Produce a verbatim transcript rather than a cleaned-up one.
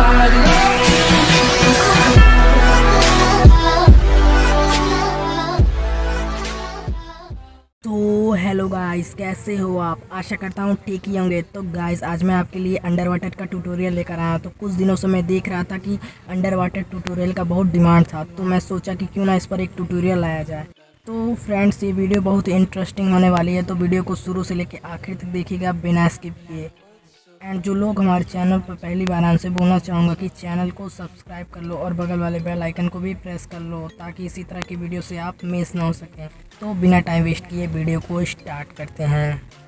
तो hello guys, कैसे हो आप? आशा करता हूँ ठीक ही होंगे। तो गाइस, आज मैं आपके लिए अंडर वाटर का ट्यूटोरियल लेकर आया। तो कुछ दिनों से मैं देख रहा था कि अंडर वाटर ट्यूटोरियल का बहुत डिमांड था, तो मैं सोचा कि क्यों ना इस पर एक ट्यूटोरियल लाया जाए। तो फ्रेंड्स, ये वीडियो बहुत इंटरेस्टिंग होने वाली है, तो वीडियो को शुरू से लेकर आखिर तक देखिएगा बिना स्किप किए। एंड जो लोग हमारे चैनल पर पहली बार आने से बोलना चाहूँगा कि चैनल को सब्सक्राइब कर लो और बगल वाले बेल आइकन को भी प्रेस कर लो, ताकि इसी तरह की वीडियो से आप मिस ना हो सकें। तो बिना टाइम वेस्ट किए वीडियो को स्टार्ट करते हैं।